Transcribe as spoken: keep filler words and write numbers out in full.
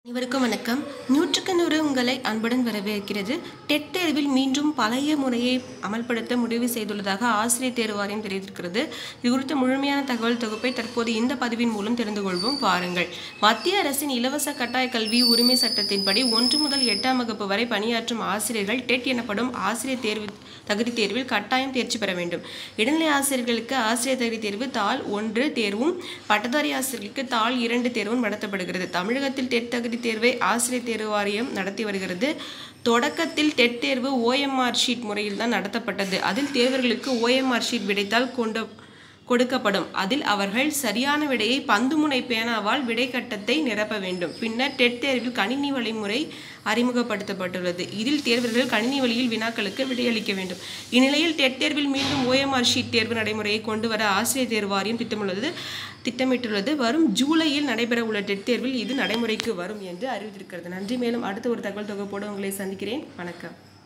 அனைவருக்கும் வணக்கம். நூற்றுக்கு நூறு உங்களை அன்புடன் வரவேற்கிறது. டெட் தேர்வில் மீண்டும் பழைய முறையை அமல்படுத்த முடிவு செய்துள்ளதாக ஆசிரியர் தேர்வு வாரியம் தெரிவித்திருக்கிறது. இது குறித்த முழுமையான தகவல் தொகுப்பை தற்போது இந்த பதிவின் மூலம் தெரிந்து கொள்வோம். பாருங்கள். மத்திய அரசின் இலவச கட்டாய கல்வி உரிமை சட்டத்தின்படி ஒன்று முதல் எட்டாம் வகுப்பு வரை பணியாற்றும் ஆசிரியர்கள் டெட் எனப்படும் ஆசிரியர் தேர்வு தகுதி தேர்வில் கட்டாயம் தேர்ச்சி பெற வேண்டும். இடைநிலை ஆசிரியர்களுக்கு ஆசிரியர் தகுதி தேர்வு தாள் ஒன்று தேர்வும், பட்டதாரி ஆசிரியர்களுக்கு தாள் இரண்டு தேர்வும் நடத்தப்படுகிறது. தமிழகத்தில் டெட் தகுதி தேர்வை ஆசிரியர் தேர்வு வாரியம் நடத்தி வருகிறது. தொடக்கத்தில் டெட் தேர்வு ஓஎம்ஆர் ஷீட் முறையில் தான் நடத்தப்பட்டது. அதில் தேர்வர்களுக்கு ஓஎம்ஆர் ஷீட் விடைத்தாள் கொண்டு கொடுக்கப்படும். அதில் அவர்கள் சரியான விடையை பந்துமுனை பேனாவால் விடை கட்டத்தை நிரப்ப வேண்டும். பின்னர் டெட் தேர்வில் கணினி வழிமுறை அறிமுகப்படுத்தப்பட்டுள்ளது. இதில் தேர்வர்கள் கணினி வழியில் வினாக்களுக்கு விடையளிக்க வேண்டும். இந்நிலையில் டெட் தேர்வில் மீண்டும் ஓஎம்ஆர் ஷீட் தேர்வு நடைமுறையை கொண்டு வர ஆசிரியர் தேர்வு வாரியம் திட்டமுள்ளது திட்டமிட்டுள்ளது. வரும் ஜூலையில் நடைபெற உள்ள டெட் தேர்வில் இது நடைமுறைக்கு வரும் என்று அறிவித்திருக்கிறது. நன்றி. மேலும் அடுத்த ஒரு தகவல் தொகுப்போடு உங்களை சந்திக்கிறேன். வணக்கம்.